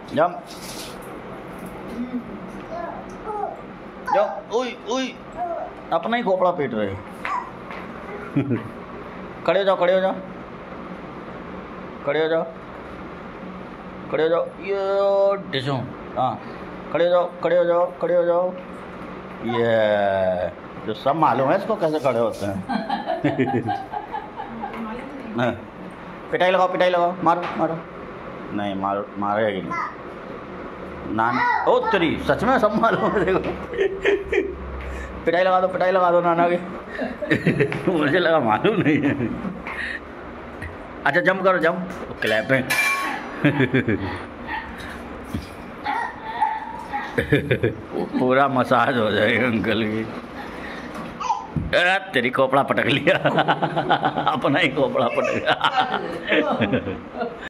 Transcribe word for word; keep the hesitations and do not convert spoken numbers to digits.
Jump jump. उई उई अपना ही खोपड़ा पीट रहे। खड़े हो जाओ खड़े हो जाओ खड़े हो जाओ खड़े हो जाओ। ये डिशो हाँ खड़े हो जाओ खड़े हो जाओ खड़े हो जाओ। ये जो सब मालूम है इसको कैसे खड़े होते हैं। पिटाई लगाओ पिटाई लगाओ मारो मारो। नहीं मारो मारेगी नहीं नाना। ओ तेरी सच में सब मालूम है देखो। पिटाई लगा दो पिटाई लगा दो नाना की। मुझे लगा मालूम नहीं है। अच्छा जंप करो जंप क्लैपिंग। पूरा मसाज हो जाएगा अंकल की। तेरी खोपड़ा पटक लिया। अपना ही खोपड़ा पटक लिया।